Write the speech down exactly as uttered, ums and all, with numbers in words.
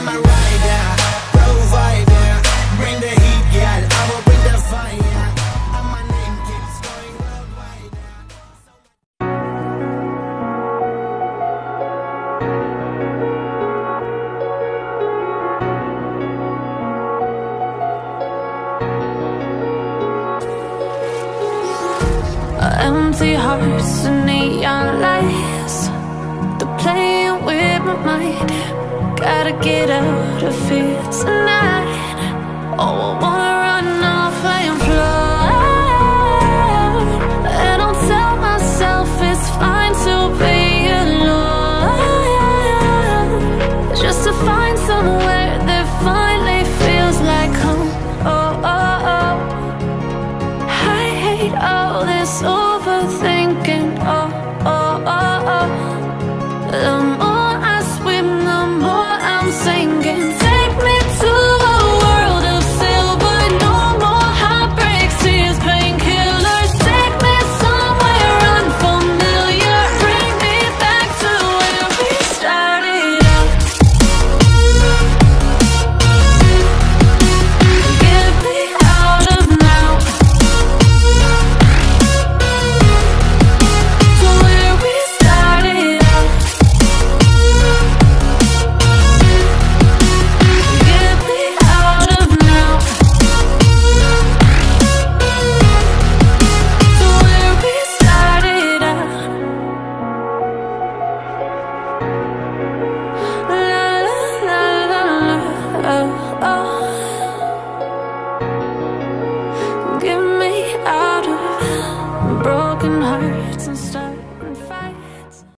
I'm a rider, provider. Bring the heat, girl, I will bring the fire. And my name keeps going worldwide. Empty hearts and neon lights, they're playing with my mind. Gotta get out of here tonight. Oh, I wanna